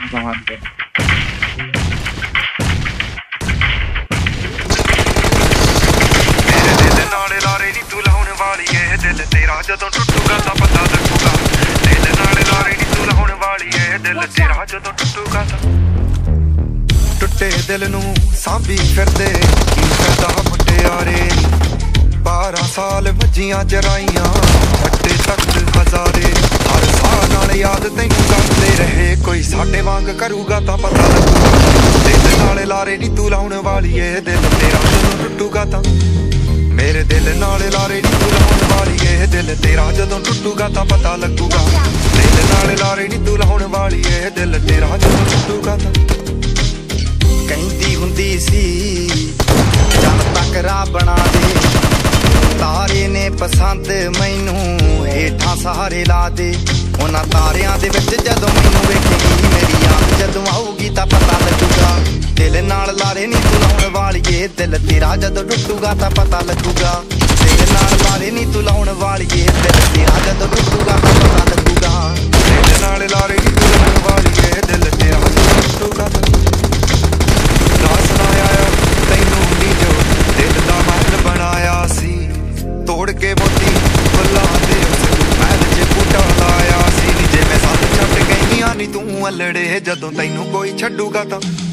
जहान पे नाले लारे नी तू लाउन वाली है दिल तेरा जदों टुटूगा तां पता लगूगा दिल नाले लारे नी तू लाउन वाली है दिल तेरा जदों टुटूगा तां टुटे दिल नू सांभी फिरदे की फायदा मुटियारे 12 साल भजियां जराइयां फटे तख्त हजारे हर साल नाल याद तैनू करदे रहे कोई साडे वांग करूगा तां पता लगूगा दिल नाले लारे नी तू लाउन वाली है दिल तेरा जदों टुटूगा तां मेरे दिल नाले लारे नी तू लाउन वाली है दिल तेरा जदों टुटूगा तां पता लगूगा दिल नाले लारे नी तू लाउन वाली है दिल तेरा जदों टुटूगा तां कहंदी हुंदी सी चल तकरा बना दे तारे ने पसंद मैनू हेठां सहारे ला दे उन्हां तारियां दे विच जदों मैनू वेखेगी मेरी याद जदों आऊगी तां पता लगूगा दिल नाल लारे नी तू लाउन वाली है दिल तेरा जदों टुटूगा तां पता लगूगा दिल नाल लारे नी तू लाउन वाली है दिल तेरा जदों टुटूगा तां पता लगूगा दिल नाल लारे नी तू लाउन वाली है दिल तेरा जदों टुटूगा तां ना सुनाया तैनू नी जो दिल दा महल बनाया सी तोड़ के मोती फुल्लां दे महल च बूटा लाया सी जे मैं साथ छड्ड गईयां नी तू अल्लड़े जदों तैनू कोई छड्डूगा तां